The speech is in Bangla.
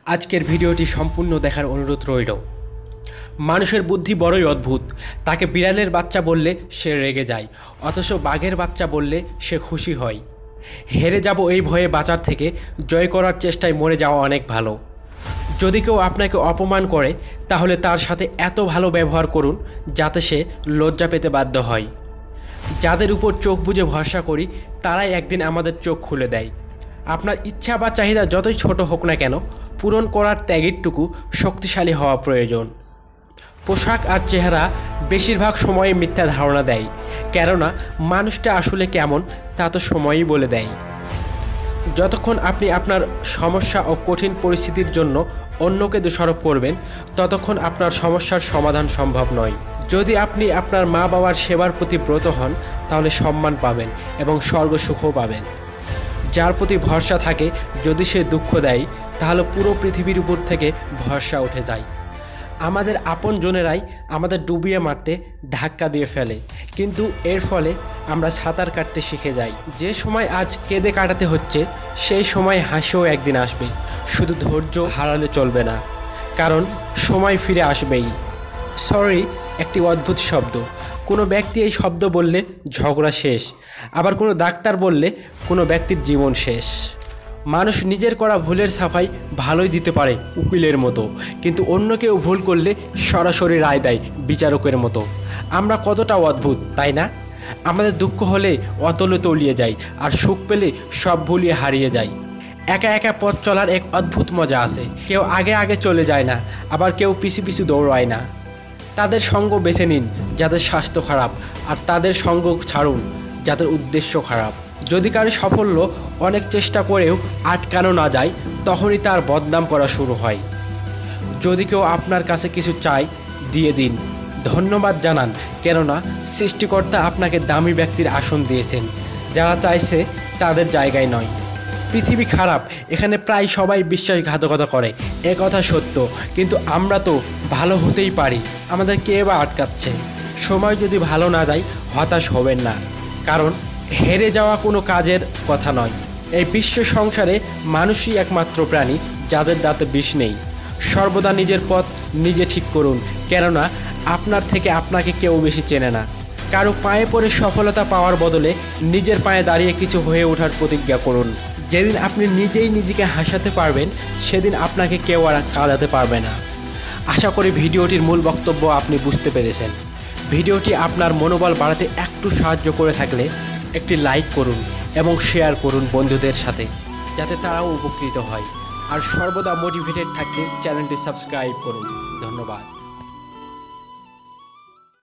আজকের ভিডিওটি সম্পূর্ণ দেখার অনুরোধ রইল। মানুষের বুদ্ধি বড়ই অদ্ভুত। তাকে বিড়ালের বাচ্চা বললে সে রেগে যায়, অথচ বাঘের বাচ্চা বললে সে খুশি হয়। হেরে যাব এই ভয়ে বাঁচার থেকে জয় করার চেষ্টায় মরে যাওয়া অনেক ভালো। যদি কেউ আপনাকে অপমান করে তাহলে তার সাথে এত ভালো ব্যবহার করুন যাতে সে লজ্জা পেতে বাধ্য হয়। যাদের উপর চোখ বুজে ভরসা করি তারাই একদিন আমাদের চোখ খুলে দেয়। আপনার ইচ্ছা বা চাহিদা যতই ছোট হোক না কেন, পূরণ করার ত্যাগেরটুকু শক্তিশালী হওয়া প্রয়োজন। পোশাক আর চেহারা বেশিরভাগ সময়ে মিথ্যা ধারণা দেয়, কেননা মানুষটা আসলে কেমন তা তো সময়ই বলে দেয়। যতক্ষণ আপনি আপনার সমস্যা ও কঠিন পরিস্থিতির জন্য অন্যকে দোষারোপ করবেন, ততক্ষণ আপনার সমস্যার সমাধান সম্ভব নয়। যদি আপনি আপনার মা বাবার সেবার প্রতি ব্রত হন তাহলে সম্মান পাবেন এবং স্বর্গ সুখও পাবেন। যার প্রতি ভরসা থাকে যদি সে দুঃখ দেয় তাহলে পুরো পৃথিবীর উপর থেকে ভরসা উঠে যায়। আমাদের আপনজনেরাই আমাদের ডুবিয়ে মারতে ধাক্কা দিয়ে ফেলে, কিন্তু এর ফলে আমরা সাঁতার কাটতে শিখে যাই। যে সময় আজ কেঁদে কাটাতে হচ্ছে সেই সময় হাসিও একদিন আসবে। শুধু ধৈর্য হারালে চলবে না, কারণ সময় ফিরে আসবেই। সরি একটি অদ্ভুত শব্দ। কোনো ব্যক্তি এই শব্দ বললে ঝগড়া শেষ, আবার কোনো ডাক্তার বললে কোনো ব্যক্তির জীবন শেষ। মানুষ নিজের করা ভুলের সাফাই ভালোই দিতে পারে উকিলের মতো, কিন্তু অন্য কেউ ভুল করলে সরাসরি রায় দেয় বিচারকের মতো। আমরা কতটা অদ্ভুত, তাই না? আমাদের দুঃখ হলে অতলে তলিয়ে যায়, আর সুখ পেলে সব ভুলিয়ে হারিয়ে যায়। একা একা পথ চলার এক অদ্ভুত মজা আছে। কেউ আগে আগে চলে যায় না, আবার কেউ পিছু পিছু দৌড়ায় না। তাদের সঙ্গ বেছে নিন যাদের স্বাস্থ্য খারাপ, আর তাদের সঙ্গ ছাড়ুন যাদের উদ্দেশ্য খারাপ। যদি কারো সাফল্য অনেক চেষ্টা করেও আটকানো না যায়, তখনই তার বদনাম করা শুরু হয়। যদি কেউ আপনার কাছে কিছু চায়, দিয়ে দিন, ধন্যবাদ জানান, কেননা সৃষ্টিকর্তা আপনাকে দামি ব্যক্তির আসন দিয়েছেন। যারা চাইছে তাদের জায়গায় নয়। পৃথিবী খারাপ, এখানে প্রায় সবাই বিশ্বাসঘাতকতা করে, এ কথা সত্য, কিন্তু আমরা তো ভালো হতেই পারি। আমাদের কে বা আটকাচ্ছে? সময় যদি ভালো না যায় হতাশ হবেন না, কারণ হেরে যাওয়া কোনো কাজের কথা নয়। এই বিশ্ব সংসারে মানুষই একমাত্র প্রাণী যাদের দাঁতে বিষ নেই। সর্বদা নিজের পথ নিজে ঠিক করুন, কেননা আপনার থেকে আপনাকে কেউ বেশি চেনে না। কারো পায়ে পড়ে সফলতা পাওয়ার বদলে নিজের পায়ে দাঁড়িয়ে কিছু হয়ে ওঠার প্রতিজ্ঞা করুন। যেদিন আপনি নিজেই নিজেকে হাসাতে পারবেন সেদিন আপনাকে কেউ আর কাঁদাতে পারবে না। আশা করি ভিডিওটির মূল বক্তব্য আপনি বুঝতে পেরেছেন। ভিডিওটি আপনার মনোবল বাড়াতে একটু সাহায্য করে থাকলে একটি লাইক করুন এবং শেয়ার করুন বন্ধুদের সাথে, যাতে তারাও উপকৃত হয়। আর সর্বদা মোটিভেটেড থাকতে চ্যানেলটি সাবস্ক্রাইব করুন। ধন্যবাদ।